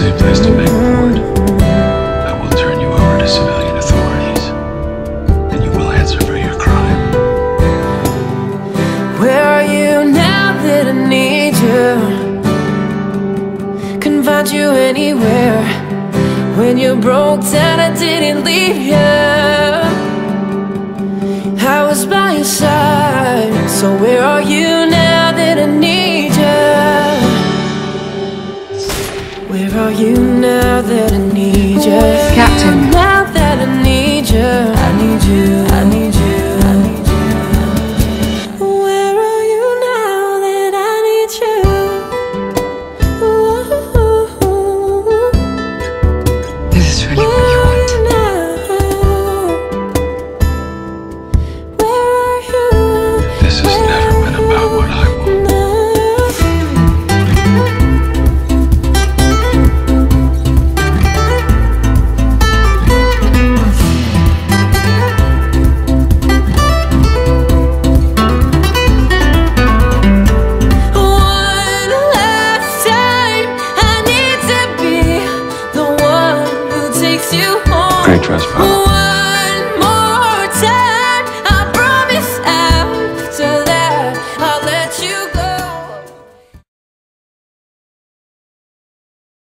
safe place to make report. I will turn you over to civilian authorities, and you will answer for your crime. Where are you now that I need you? Couldn't find you anywhere. When you broke down, I didn't leave you. I was by your side. So where are you now that I need you? Where are you now that I need you? Captain